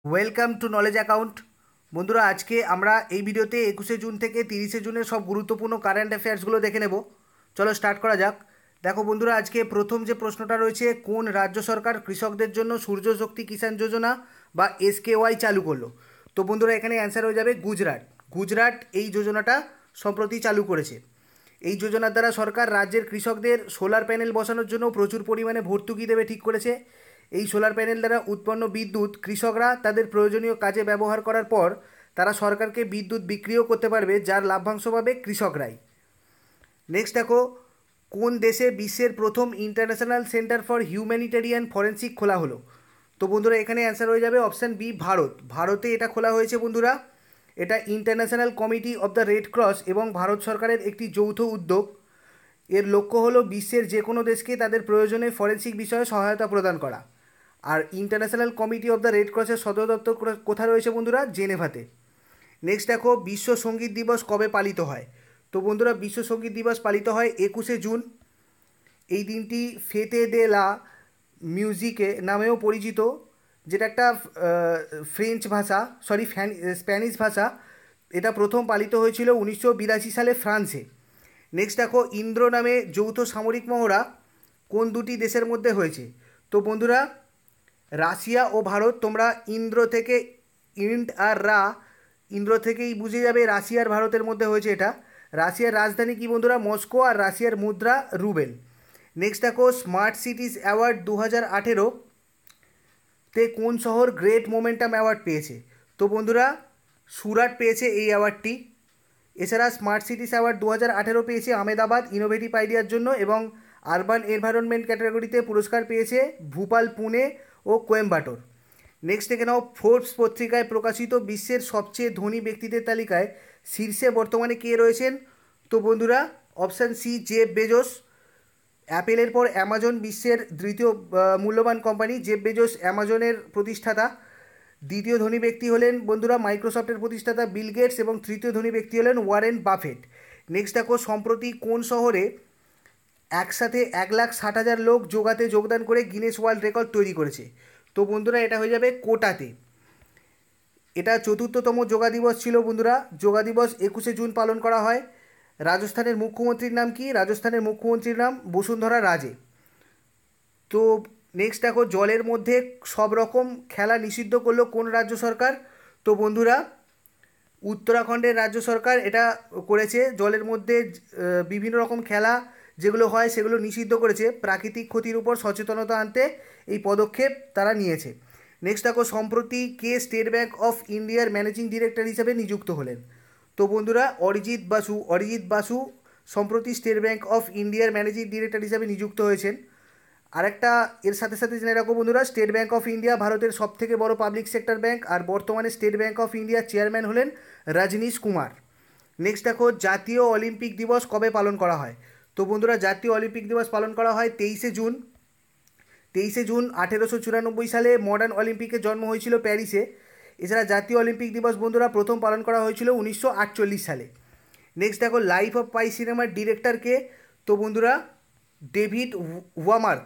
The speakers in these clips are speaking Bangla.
Welcome to knowledge account. বন্ধুরা, আজকে আমরা এই ভিডিওতে 21শে জুন থেকে 30শে জুনের সব গুরুত্বপূর্ণ কারেন্ট অ্যাফেয়ার্সগুলো দেখে নেব। চলো স্টার্ট করা যাক। দেখো বন্ধুরা, আজকে প্রথম যে প্রশ্নটা রয়েছে, কোন রাজ্য সরকার কৃষকদের জন্য সূর্যশক্তি কিষাণ যোজনা বা SKY চালু করলো? তো বন্ধুরা, এখানে অ্যান্সার হয়ে যাবে গুজরাট। গুজরাট এই যোজনাটা সম্প্রতি চালু করেছে। এই যোজনার দ্বারা সরকার রাজ্যের কৃষকদের সোলার প্যানেল বসানোর জন্য প্রচুর পরিমাণে ভর্তুকি দেবে ঠিক করেছে। এই সোলার প্যানেল দ্বারা উৎপন্ন বিদ্যুৎ কৃষকরা তাদের প্রয়োজনীয় কাজে ব্যবহার করার পর তারা সরকারকে বিদ্যুৎ বিক্রিও করতে পারবে, যার লাভ্যাংশ পাবে কৃষকরাই। নেক্সট দেখো, কোন দেশে বিশ্বের প্রথম International Centre for Humanitarian Forensic খোলা হলো? তো বন্ধুরা, এখানে অ্যান্সার হয়ে যাবে অপশান বি, ভারত। ভারতে এটা খোলা হয়েছে বন্ধুরা। এটা International Committee of the Red Cross এবং ভারত সরকারের একটি যৌথ উদ্যোগ। এর লক্ষ্য হলো বিশ্বের যে কোনো দেশকে তাদের প্রয়োজনে ফরেন্সিক বিষয়ে সহায়তা প্রদান করা। আর International Committee of the Red ক্রসের সদর দপ্তর কোথায় রয়েছে বন্ধুরা? জেনেভাতে। নেক্সট দেখো, বিশ্ব সঙ্গীত দিবস কবে পালিত হয়? তো বন্ধুরা, বিশ্ব সঙ্গীত দিবস পালিত হয় 21শে জুন। এই দিনটি ফেতে দে লা মিউজিকে নামেও পরিচিত, যেটা একটা ফ্রেঞ্চ ভাষা, স্প্যানিশ ভাষা। এটা প্রথম পালিত হয়েছিল 1982 সালে ফ্রান্সে। নেক্সট দেখো, ইন্দ্র নামে যৌথ সামরিক মহড়া কোন দুটি দেশের মধ্যে হয়েছে? তো বন্ধুরা, রাশিয়া ও ভারত। তোমরা ইন্দ্র থেকে ইন্ড আর রা, ইন্দ্র থেকেই বুঝে যাবে রাশিয়ার ভারতের মধ্যে হয়েছে এটা। রাশিয়ার রাজধানী কি বন্ধুরা? মস্কো। আর রাশিয়ার মুদ্রা রুবেল। নেক্সট দেখো, স্মার্ট সিটিজ অ্যাওয়ার্ড 2018-তে কোন শহর গ্রেট মোমেন্টাম অ্যাওয়ার্ড পেয়েছে? তো বন্ধুরা, সুরাট পেয়েছে এই অ্যাওয়ার্ডটি। এছাড়া স্মার্ট সিটিস অ্যাওয়ার্ড 2018 পেয়েছে আহমেদাবাদ ইনোভেটিভ আইডিয়ার জন্য, এবং আরবান এনভায়রনমেন্ট ক্যাটাগরিতে পুরস্কার পেয়েছে ভূপাল, পুনে ও কোয়েম্বাটোর। নেক্সট দেখে নাও, ফোর্বস পত্রিকায় প্রকাশিত বিশ্বের সবচেয়ে ধনী ব্যক্তিদের তালিকায় শীর্ষে বর্তমানে কে রয়েছেন? তো বন্ধুরা, অপশান সি, জেফ বেজোস। অ্যাপেলের পর অ্যামাজন বিশ্বের দ্বিতীয় মূল্যবান কোম্পানি। জেফ বেজোস অ্যামাজনের প্রতিষ্ঠাতা। দ্বিতীয় ধনী ব্যক্তি হলেন বন্ধুরা মাইক্রোসফটের প্রতিষ্ঠাতা বিল গেটস, এবং তৃতীয় ধনী ব্যক্তি হলেন ওয়ারেন বাফেট। নেক্সট দেখো, সম্প্রতি কোন শহরে একসাথে 1,60,000 লোক যোগাতে যোগদান করে গিনেস ওয়ার্ল্ড রেকর্ড তৈরি করেছে? তো বন্ধুরা, এটা হয়ে যাবে কোটাতে। এটা 4র্থতম যোগা দিবস ছিল বন্ধুরা। যোগা দিবস 21শে জুন পালন করা হয়। রাজস্থানের মুখ্যমন্ত্রীর নাম কি? রাজস্থানের মুখ্যমন্ত্রীর নাম বসুন্ধরা রাজে। তো নেক্সট দেখো, জলের মধ্যে সব রকম খেলা নিষিদ্ধ করলো কোন রাজ্য সরকার? তো বন্ধুরা, উত্তরাখণ্ডের রাজ্য সরকার এটা করেছে। জলের মধ্যে বিভিন্ন রকম খেলা যেগুলো হয় সেগুলো নিষিদ্ধ করেছে। প্রাকৃতিক ক্ষতির উপর সচেতনতা আনতে এই পদক্ষেপ তারা নিয়েছে। নেক্সট দেখো, সম্প্রতি কে স্টেট ব্যাঙ্ক অফ ইন্ডিয়ার ম্যানেজিং ডিরেক্টর হিসেবে নিযুক্ত হলেন? তো বন্ধুরা, অরিজিৎ বাসু। অরিজিৎ বাসু সম্প্রতি স্টেট ব্যাঙ্ক অফ ইন্ডিয়ার ম্যানেজিং ডিরেক্টর হিসেবে নিযুক্ত হয়েছেন। আরেকটা এর সাথে সাথে জেনে রাখো বন্ধুরা, স্টেট ব্যাঙ্ক অফ ইন্ডিয়া ভারতের সবথেকে বড় পাবলিক সেক্টর ব্যাঙ্ক, আর বর্তমানে স্টেট ব্যাঙ্ক অফ ইন্ডিয়ার চেয়ারম্যান হলেন রজনীশ কুমার। নেক্সট দেখো, জাতীয় অলিম্পিক দিবস কবে পালন করা হয়? তো বন্ধুরা, জাতীয় অলিম্পিক দিবস পালন করা হয় 23শে জুন। 23শে জুন 1894 সালে মডার্ন অলিম্পিকের জন্ম হয়েছিল প্যারিসে। এছাড়া জাতীয় অলিম্পিক দিবস বন্ধুরা প্রথম পালন করা হয়েছিল 1948 সালে। নেক্সট দেখো, লাইফ অফ পাই সিনেমার ডিরেক্টর কে? তো বন্ধুরা, ডেভিড ওয়ামার্ক।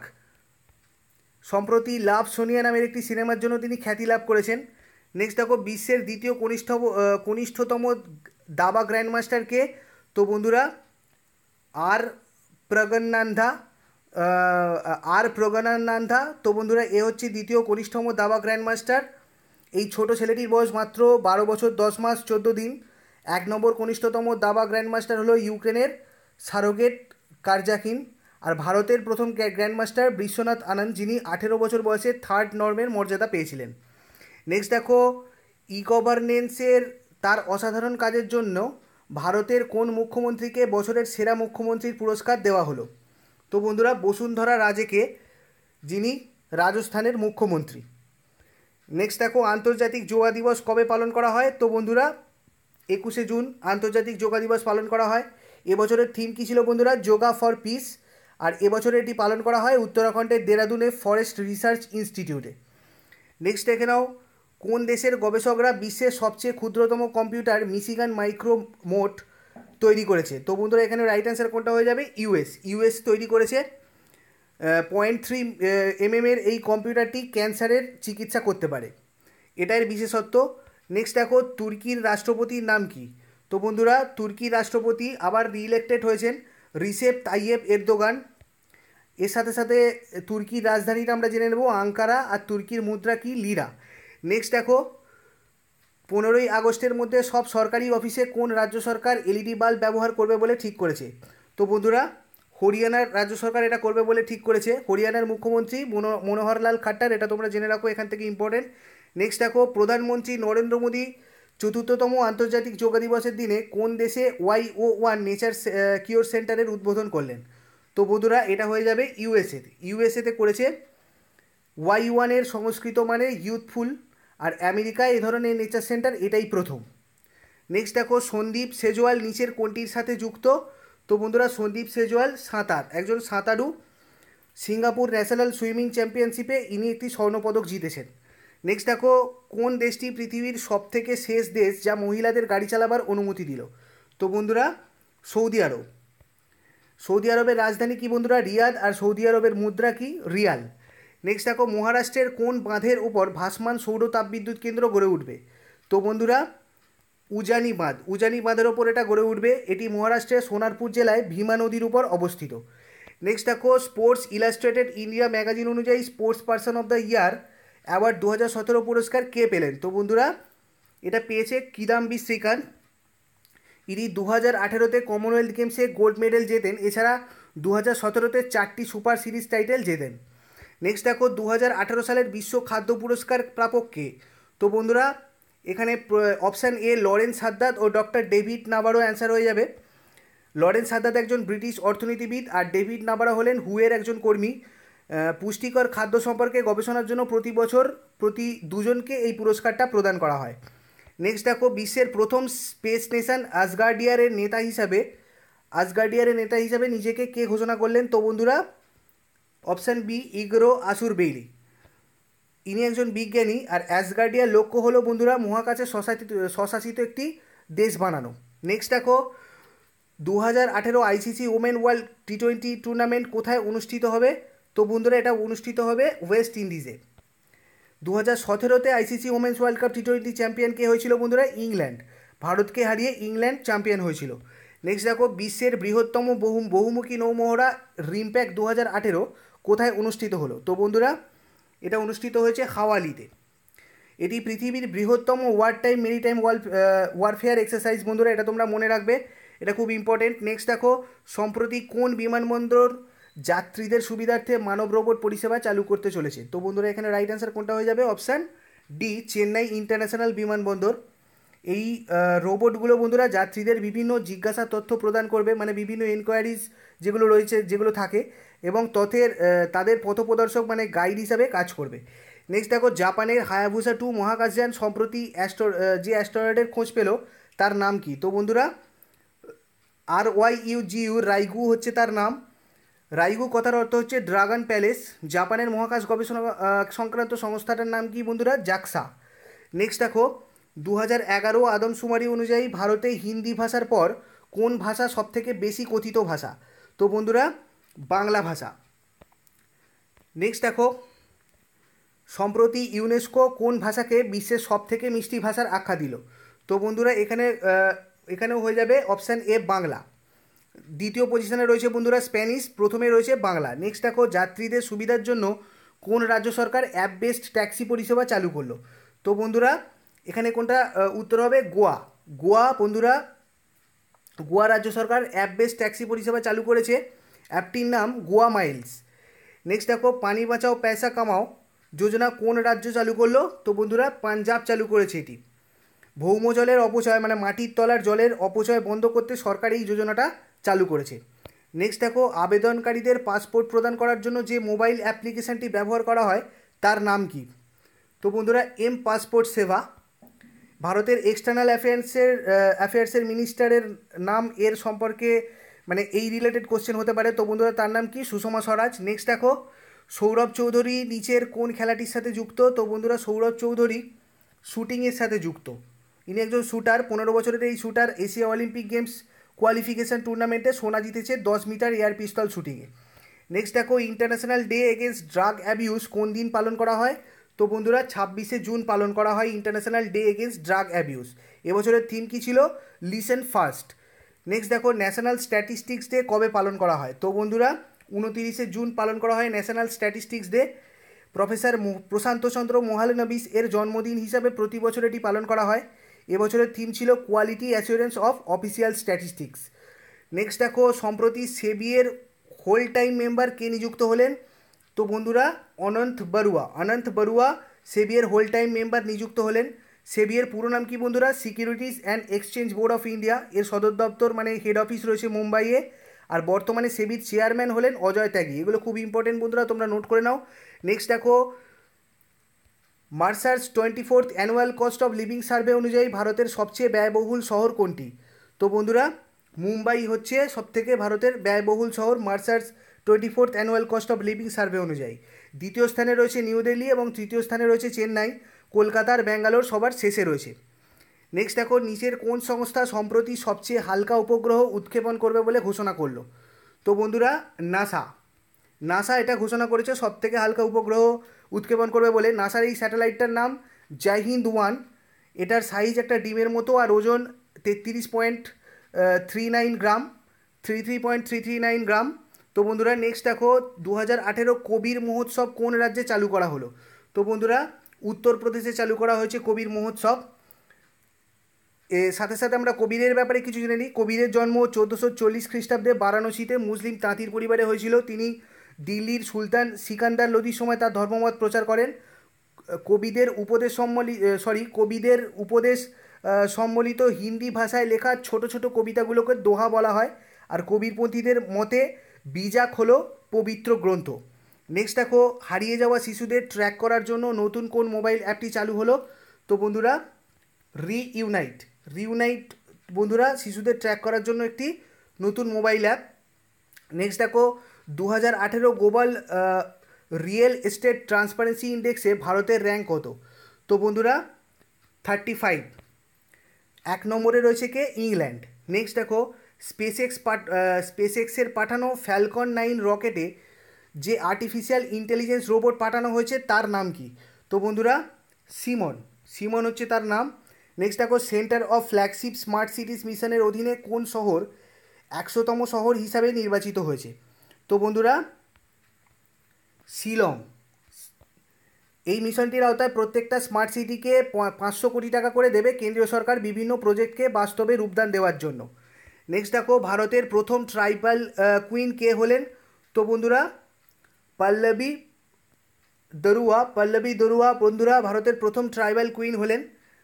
সম্প্রতি লাভ সোনিয়া নামের একটি সিনেমার জন্য তিনি খ্যাতি লাভ করেছেন। নেক্সট দেখো, বিশ্বের দ্বিতীয় কনিষ্ঠতম দাবা গ্র্যান্ডমাস্টার কে? তো বন্ধুরা, আর প্রজ্ঞানানন্দা। তো বন্ধুরা, এ হচ্ছে দ্বিতীয় কনিষ্ঠতম দাবা গ্র্যান্ডমাস্টার। এই ছোট ছেলেটির বয়স মাত্র 12 বছর 10 মাস 14 দিন। 1 নম্বর কনিষ্ঠতম দাবা গ্র্যান্ডমাস্টার হলো ইউক্রেনের সারোগেট কারজাকিন। আর ভারতের প্রথম গ্র্যান্ডমাস্টার বিশ্বনাথ আনন্দ, যিনি 18 বছর বয়সে 3rd নর্মের মর্যাদা পেয়েছিলেন। নেক্সট দেখো, ই গভর্নেন্সের তার অসাধারণ কাজের জন্য ভারতের কোন মুখ্যমন্ত্রীকে বছরের সেরা মুখ্যমন্ত্রীর পুরস্কার দেওয়া হলো? তো বন্ধুরা, বসুন্ধরা রাজেকে, যিনি রাজস্থানের মুখ্যমন্ত্রী। নেক্সট দেখো, আন্তর্জাতিক যোগা দিবস কবে পালন করা হয়? তো বন্ধুরা, 21শে জুন আন্তর্জাতিক যোগা দিবস পালন করা হয়। এবছরের থিম কী ছিল বন্ধুরা? Yoga for piece. আর এবছরে এটি পালন করা হয় উত্তরাখণ্ডের দেরাদুনে ফরেস্ট রিসার্চ ইনস্টিটিউটে। নেক্সট দেখে নাও, কোন দেশের গবেষকরা বিশ্বের সবচেয়ে ক্ষুদ্রতম কম্পিউটার মিশিগান মাইক্রো মোট তৈরি করেছে? তো বন্ধুরা, এখানে রাইট অ্যান্সার কোনটা হয়ে যাবে? ইউএস তৈরি করেছে। 0.3 mm এই কম্পিউটারটি ক্যান্সারের চিকিৎসা করতে পারে। এটার বিশেষত্ব। নেক্সট দেখো তুর্কির রাষ্ট্রপতির নাম কি? তো বন্ধুরা তুর্কির রাষ্ট্রপতি আবার রিইলেক্টেড হয়েছেন রিসেপ তাইয়েপ এরদোগান। এর সাথে সাথে তুর্কির রাজধানীটা আমরা জেনে নেব আঙ্কারা, আর তুর্কির মুদ্রা কি? লিরা। নেক্সট দেখো 15ই আগস্টের মধ্যে সব সরকারি অফিসে কোন রাজ্য সরকার এলইডি বাল্ব ব্যবহার করবে বলে ঠিক করেছে? তো বন্ধুরা হরিয়ানার রাজ্য সরকার এটা করবে বলে ঠিক করেছে। হরিয়ানার মুখ্যমন্ত্রী মনোহরলাল খাট্টার, এটা তোমরা জেনে রাখো, এখান থেকে ইম্পর্টেন্ট। নেক্সট দেখো প্রধানমন্ত্রী নরেন্দ্র মোদী 4তম আন্তর্জাতিক যোগা দিবসের দিনে কোন দেশে YO1 নেচার কিওর সেন্টারের উদ্বোধন করলেন? তো বন্ধুরা এটা হয়ে যাবে ইউএসএতে করেছে। Y1 এর সংস্কৃত মানে ইউথফুল, আর আমেরিকায় এ ধরনের নেচার সেন্টার এটাই প্রথম। নেক্সট দেখো সন্দীপ সেজওয়াল নিচের কোনটির সাথে যুক্ত? তো বন্ধুরা সন্দীপ সেজওয়াল সাঁতার, একজন সাঁতারু। সিঙ্গাপুর ন্যাশনাল সুইমিং চ্যাম্পিয়নশিপে ইনি একটি স্বর্ণপদক জিতেছেন। নেক্সট দেখো কোন দেশটি পৃথিবীর সবথেকে শেষ দেশ যা মহিলাদের গাড়ি চালাবার অনুমতি দিল? তো বন্ধুরা সৌদি আরব। সৌদি আরবের রাজধানী কি বন্ধুরা? রিয়াদ, আর সৌদি আরবের মুদ্রা কি? রিয়াল। নেক্সট দেখো মহারাষ্ট্রের কোন বাঁধের উপর ভাসমান সৌর তাপবিদ্যুৎ কেন্দ্র গড়ে উঠবে? তো বন্ধুরা উজানি বাঁধের ওপর এটা গড়ে উঠবে। এটি মহারাষ্ট্রের সোনারপুর জেলায় ভীমা নদীর উপর অবস্থিত। নেক্সট দেখো স্পোর্টস ইলাস্ট্রেটেড ইন্ডিয়া ম্যাগাজিন অনুযায়ী sports person of the year award 2017 পুরস্কার কে পেলেন? তো বন্ধুরা এটা পেয়েছে কিদাম্বি শ্রীকান্ত। ইনি 2018-তে কমনওয়েলথ গেমসে গোল্ড মেডেল জেতেন, এছাড়া 2017-তে 4টি সুপার সিরিজ টাইটেল জেতেন। নেক্সট দেখো 2018 সালের বিশ্ব খাদ্য পুরস্কার প্রাপক কে? তো বন্ধুরা এখানে অপশান এ লরেন্স হাদ্দাদ ও ডক্টর ডেভিড নাবারো অ্যান্সার হয়ে যাবে। লরেন্স হাদ্দাদ একজন ব্রিটিশ অর্থনীতিবিদ, আর ডেভিড নাবারো হলেন হুয়ের একজন কর্মী। পুষ্টিকর খাদ্য সম্পর্কে গবেষণার জন্য প্রতি বছর প্রতি দুজনকে এই পুরস্কারটা প্রদান করা হয়। নেক্সট দেখো বিশ্বের প্রথম স্পেস নেশন আসগার্ডিয়ারের নেতা হিসাবে নিজেকে কে ঘোষণা করলেন? তো বন্ধুরা অপশান বি ইগরো আসুরবেইলি। ইনি একজন বিজ্ঞানী, আর অ্যাসগার্ডিয়ার লক্ষ্য হলো বন্ধুরা মহাকাশে স্বশাসিত একটি দেশ বানানো। নেক্সট দেখো 2018 ICC women world T20 tournament কোথায় অনুষ্ঠিত হবে? তো বন্ধুরা এটা অনুষ্ঠিত হবে ওয়েস্ট ইন্ডিজে। 2017-তে ICC women's world cup T20 champion কে হয়েছিল বন্ধুরা? ইংল্যান্ড। ভারতকে হারিয়ে ইংল্যান্ড চ্যাম্পিয়ন হয়েছিল। নেক্সট দেখো বিশ্বের বৃহত্তম বহুমুখী নৌমহড়া রিমপ্যাক 2018 কোথায় অনুষ্ঠিত হলো? তো বন্ধুরা এটা অনুষ্ঠিত হয়েছে হাওয়ালিতে। এটি পৃথিবীর বৃহত্তম মেরিটাইম ওয়ারফেয়ার এক্সারসাইজ বন্ধুরা, এটা তোমরা মনে রাখবে, এটা খুব ইম্পর্টেন্ট। নেক্সট দেখো সম্প্রতি কোন বিমানবন্দর যাত্রীদের সুবিধার্থে মানব রোবট পরিষেবা চালু করতে চলেছে? তো বন্ধুরা এখানে রাইট অ্যান্সার কোনটা হয়ে যাবে? অপশান ডি চেন্নাই ইন্টারন্যাশনাল বিমানবন্দর। এই রোবটগুলো বন্ধুরা যাত্রীদের বিভিন্ন জিজ্ঞাসা তথ্য প্রদান করবে, মানে বিভিন্ন এনকোয়ারিজ যেগুলো থাকে, এবং তাদের পথপ্রদর্শক মানে গাইড হিসাবে কাজ করবে। নেক্সট দেখো জাপানের হায়াবুসা 2 মহাকাশযান সম্প্রতি যে অ্যাস্টেরয়েডের খোঁজ পেল তার নাম কি? তো বন্ধুরা RYUGU রাইগু হচ্ছে তার নাম। রাইগু কথার অর্থ হচ্ছে ড্রাগন প্যালেস। জাপানের মহাকাশ গবেষণা সংক্রান্ত সংস্থাটার নাম কি বন্ধুরা? জাক্সা। নেক্সট দেখো 2011 আদমশুমারি অনুযায়ী ভারতে হিন্দি ভাষার পর কোন ভাষা সবথেকে বেশি কথিত ভাষা? তো বন্ধুরা বাংলা ভাষা। নেক্সট দেখো সম্প্রতি ইউনেস্কো কোন ভাষাকে বিশ্বের সবথেকে মিষ্টি ভাষার আখ্যা দিল? তো বন্ধুরা এখানেও হয়ে যাবে অপশান এ বাংলা। দ্বিতীয় পজিশনে রয়েছে বন্ধুরা স্প্যানিশ, প্রথমে রয়েছে বাংলা। নেক্সট দেখো যাত্রীদের সুবিধার জন্য কোন রাজ্য সরকার অ্যাপ বেসড ট্যাক্সি পরিষেবা চালু করলো? তো বন্ধুরা এখানে কোনটা উত্তর হবে? গোয়া বন্ধুরা, গোয়া রাজ্য সরকার অ্যাপ বেসড ট্যাক্সি পরিষেবা চালু করেছে। অ্যাপটির নাম গোয়া মাইলস। নেক্সট দেখো পানি বাঁচাও পয়সা কামাও যোজনা কোন রাজ্য চালু করলো? তো বন্ধুরা পাঞ্জাব চালু করেছে এটি। ভৌম জলের অপচয় মানে মাটির তলার জলের অপচয় বন্ধ করতে সরকার এই যোজনাটা চালু করেছে। নেক্সট দেখো আবেদনকারীদের পাসপোর্ট প্রদান করার জন্য যে মোবাইল অ্যাপ্লিকেশানটি ব্যবহার করা হয় তার নাম কি? তো বন্ধুরা পাসপোর্ট সেবা। ভারতের এক্সটার্নাল অ্যাফেয়ার্সের মিনিস্টারের নাম এর সম্পর্কে মানে এই রিলেটেড কোশ্চেন হতে পারে। তো বন্ধুরা তার নাম কি? সুষমা স্বরাজ। নেক্সট দেখো সৌরভ চৌধুরী নিচের কোন খেলাটির সাথে যুক্ত? তো বন্ধুরা সৌরভ চৌধুরী শুটিংয়ের সাথে যুক্ত। ইনি একজন শুটার, 15 বছরের এই shooter Asia Olympic games qualification টুর্নামেন্টে সোনা জিতেছে 10 মিটার এয়ার পিস্তল শুটিংয়ে। নেক্সট দেখো international day against drug abuse কোন দিন পালন করা হয়? তো বন্ধুরা 26শে জুন পালন করা হয় international day against drug abuse. এবছরের থিম কী ছিল? Listen first. নেক্সট দেখো ন্যাশনাল স্ট্যাটিস্টিক্স ডে কবে পালন করা হয়? তো বন্ধুরা 29শে জুন পালন করা হয় national statistics day. Professor Prashanta Chandra Mahalanobis এর জন্মদিন হিসাবে প্রতি বছর এটি পালন করা হয়। এবছরের থিম ছিল quality assurance of official statistics. Next দেখো সম্প্রতি সেবিএর হোল টাইম মেম্বার কে নিযুক্ত হলেন? তো বন্ধুরা অনন্ত বড়ুয়া সেবিএর হোল টাইম মেম্বার নিযুক্ত হলেন। সেবিএর পুরো নাম কি বন্ধুরা? Securities and exchange board of India. এর সদর দপ্তর মানে হেড অফিস রয়েছে মুম্বাইয়ে। আর বর্তমানে সেবির চেয়ারম্যান হলেন অজয় ত্যাগী। এগুলো খুব ইম্পর্টেন্ট বন্ধুরা, তোমরা নোট করে নাও। নেক্সট দেখো Mercer's 24th annual cost of living survey অনুযায়ী ভারতের সবচেয়ে ব্যয়বহুল শহর কোনটি? তো বন্ধুরা মুম্বাই হচ্ছে সবথেকে ভারতের ব্যয়বহুল শহর Mercer's 24th annual cost of living survey অনুযায়ী। দ্বিতীয় স্থানে রয়েছে নিউ দিল্লি এবং তৃতীয় স্থানে রয়েছে চেন্নাই। কলকাতার ব্যাঙ্গালোর সবার শেষে রয়েছে। নেক্সট দেখো নিচের কোন সংস্থা সম্প্রতি সবচেয়ে হালকা উপগ্রহ উৎক্ষেপণ করবে বলে ঘোষণা করলো? তো বন্ধুরা নাসা এটা ঘোষণা করেছে সবথেকে হালকা উপগ্রহ উৎক্ষেপণ করবে বলে। নাসার এই স্যাটেলাইটটার নাম জয়হিন্দ-1। এটার সাইজ একটা ডিমের মতো আর ওজন 33.39 গ্রাম, 33.339 গ্রাম। তো বন্ধুরা নেক্সট দেখো 2018 কবির মহোৎসব কোন রাজ্যে চালু করা হলো? তো বন্ধুরা উত্তরপ্রদেশে চালু করা হয়েছে কবির মহোৎসব। এর সাথে সাথে আমরা কবিরের ব্যাপারে কিছু জেনে নিই। কবিরের জন্ম 1440 খ্রিস্টাব্দে বারাণসীতে মুসলিম তাঁতির পরিবারে হয়েছিল। তিনি দিল্লির সুলতান সিকান্দার লোদির সময় তার ধর্মমত প্রচার করেন। কবিদের উপদেশ সম্বলিত হিন্দি ভাষায় লেখা ছোট ছোট কবিতাগুলোকে দোহা বলা হয়। আর কবিরপন্থীদের মতে বিজাক হলো পবিত্র গ্রন্থ। নেক্সট দেখো হারিয়ে যাওয়া শিশুদের ট্র্যাক করার জন্য নতুন কোন মোবাইল অ্যাপটি চালু হলো? তো বন্ধুরা রিউনাইট বন্ধুরা শিশুদের ট্র্যাক করার জন্য একটি নতুন মোবাইল অ্যাপ। নেক্সট দেখো 2018 গ্লোবাল রিয়েল এস্টেট ট্রান্সপারেন্সি ইন্ডেক্সে ভারতের র্যাঙ্ক কত? তো বন্ধুরা 35। 1 নম্বরে রয়েছে কে? ইংল্যান্ড। নেক্সট দেখো স্পেসএক্সের পাঠানো ফ্যালকন 9 রকেটে যে আর্টিফিশিয়াল ইন্টেলিজেন্স রোবট পাঠানো হয়েছে তার নাম কি? তো বন্ধুরা সিমন হচ্ছে তার নাম। নেক্সট দেখো centre of flagship smart cities মিশনের অধীনে কোন শহর 100তম শহর হিসাবে নির্বাচিত হয়েছে? তো বন্ধুরা শিলং। এই মিশনটির আওতায় প্রত্যেকটা স্মার্ট সিটিকে 500 কোটি টাকা করে দেবে কেন্দ্রীয় সরকার বিভিন্ন প্রজেক্টকে বাস্তবে রূপদান দেওয়ার জন্য। নেক্সট দেখো ভারতের প্রথম ট্রাইবাল কুইন কে হলেন? তো বন্ধুরা পল্লবী দরুয়া বন্ধুরা ভারতের প্রথম ট্রাইবাল কুইন হলেন।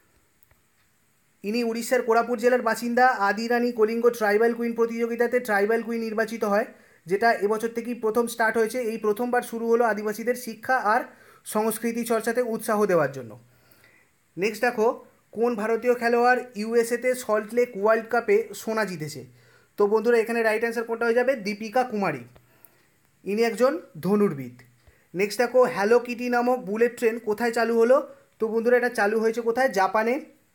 ইনি উড়িষ্যার কোরাপুট জেলার বাসিন্দা। আদি রানী কলিঙ্গ ট্রাইবাল কুইন প্রতিযোগিতাতে ট্রাইবাল কুইন নির্বাচিত হয়, যেটা এবছর থেকেই প্রথম স্টার্ট হয়েছে। এই প্রথমবার শুরু হলো আদিবাসীদের শিক্ষা আর সংস্কৃতি চর্চাতে উৎসাহ দেওয়ার জন্য। নেক্সট দেখো কোন ভারতীয় খেলোয়াড় ইউএসএতে সল্টলেক ওয়ার্ল্ড কাপে সোনা জিতেছে? তো বন্ধুরা এখানে রাইট অ্যান্সার কোনটা হয়ে যাবে? দীপিকা কুমারী। ইনি একজন ধনুর্বিদ। নেক্সট দেখো হ্যালো কিটি নামক বুলেট ট্রেন কোথায় চালু হলো? তো বন্ধুরা এটা চালু হয়েছে কোথায়? জাপানে।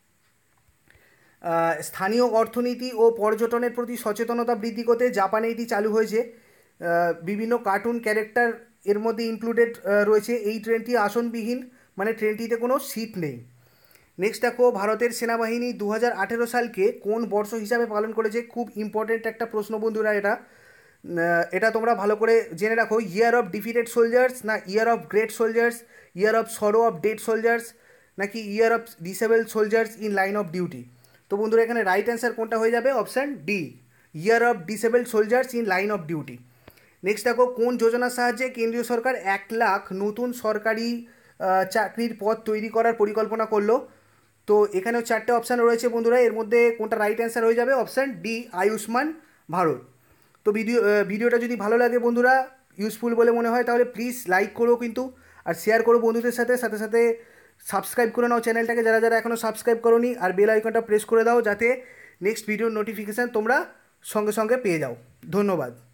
স্থানীয় অর্থনীতি ও পর্যটনের প্রতি সচেতনতা বৃদ্ধি করতে জাপানে এটি চালু হয়েছে। বিভিন্ন কার্টুন ক্যারেক্টার এর মধ্যে ইনক্লুডেড রয়েছে। এই ট্রেনটি আসনবিহীন, মানে ট্রেনটিতে কোনো সিট নেই। নেক্সট দেখো ভারতের সেনাবাহিনী 2018 সালকে কোন বর্ষ হিসাবে পালন করেছে? খুব ইম্পর্টেন্ট একটা প্রশ্ন বন্ধুরা, এটা তোমরা ভালো করে জেনে রাখো। ইয়ার অফ ডিফিটেড সোলজার্স, না year of great soldiers, year of sorrow of dead soldiers, নাকি year of disabled soldiers in line of duty? তো বন্ধুরা এখানে রাইট অ্যান্সার কোনটা হয়ে যাবে? Option D, year of disabled soldiers in line of duty. Next দেখো কোন যোজনার সাহায্যে কেন্দ্রীয় সরকার 1 লাখ নতুন সরকারি চাকরির পদ তৈরি করার পরিকল্পনা করলো? তো এখানেও 4টে অপশান রয়েছে বন্ধুরা, এর মধ্যে কোনটা রাইট অ্যান্সার হয়ে যাবে? Option D, Ayushman Bharat. তো ভিডিওটা যদি ভালো লাগে বন্ধুরা, ইউজফুল বলে মনে হয়, তাহলে প্লিজ লাইক করো কিন্তু, আর শেয়ার করো বন্ধুদের সাথে। সাথে সাবস্ক্রাইব করে নাও চ্যানেলটাকে যারা যারা এখনও সাবস্ক্রাইব করোনি, আর বেল আইকনটা প্রেস করে দাও যাতে নেক্সট ভিডিওর নোটিফিকেশান তোমরা সঙ্গে সঙ্গে পেয়ে যাও। ধন্যবাদ।